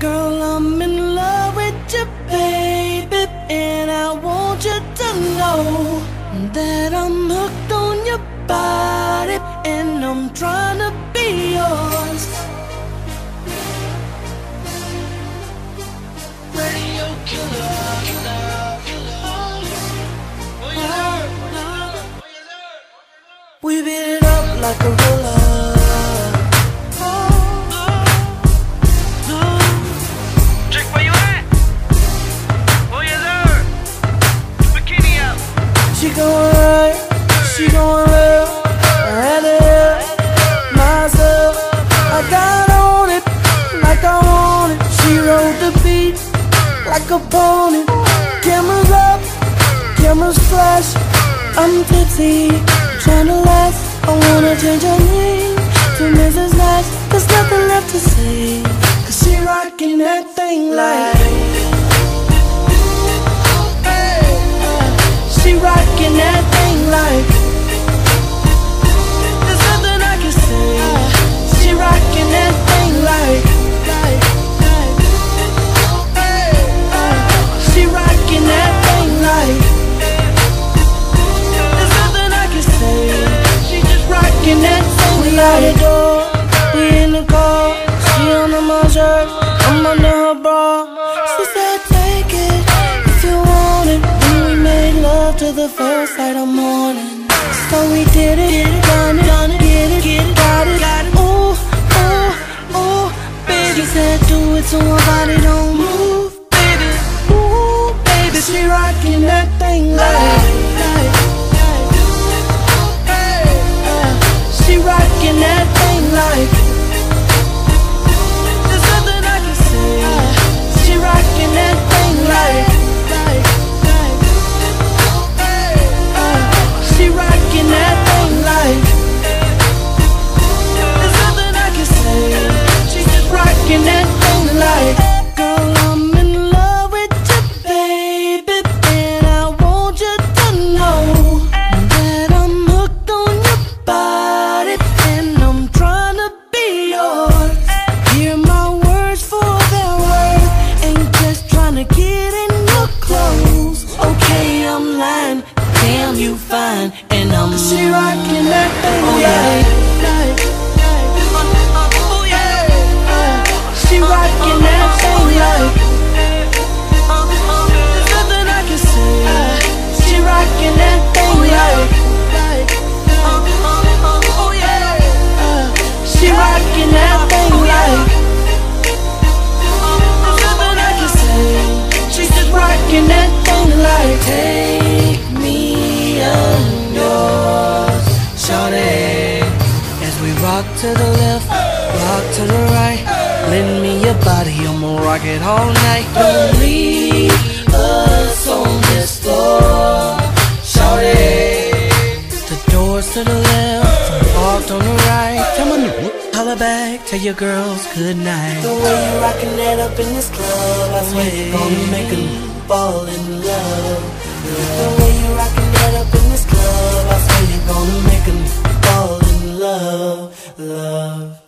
Girl, I'm in love with you, baby, and I want you to know that I'm hooked on your body, and I'm trying to be yours. Radio killer, we beat it up like a gorilla. She going right, she going left, I had to help myself. I got on it like I want it. She rode the beat like a pony. Cameras up, cameras flash. I'm tipsy, trying to last. I wanna change her name to Mrs. Nash. There's nothing left to say, 'cause she rockin' that thing like. She rockin' that thing like. There's nothing I can say. She rockin' that thing like. She rockin' that thing like. There's nothing I can say. She just rockin' that thing like. We in the car, she under my shirt, I'm under her bra. She said take it if you want it. Love to the first light of morning. So we did it, done it, get it, got it. Ooh, ooh, ooh, baby said do it so my body don't move, baby. Ooh, baby, she rockin' that thing like. She rockin' that thing like. There's nothing I can say. She rockin' that thing like. She rockin' that thing like. There's nothing I can say. She just rockin' that thing like. Girl, I'm in love with you, baby, and I want you to know that I'm hooked on your body, and I'm trying to be yours. Hear my words for their worth, ain't just trying to get in your clothes. Okay, I'm lying. Damn, you fine, and I'm. She rockin' that thing, oh yeah. Oh yeah. She rockin' that thing like. There's nothing I can say. She rockin' that thing like. Oh yeah. She rockin' that thing like. There's nothing I can say. She's just rockin' that thing like. Take me yours, shawty. As we rock to the left, rock to the right, lend me your body, I'ma rock it all night. Don't leave us on this floor, shawty. The doors to the left, parked on the right. Come on, holla back, tell your girls good night. The way you rockin' that up in this club, I swear you're gonna make them fall in love. The way you rockin' that up in this club, I swear you're gonna make them fall in love, love.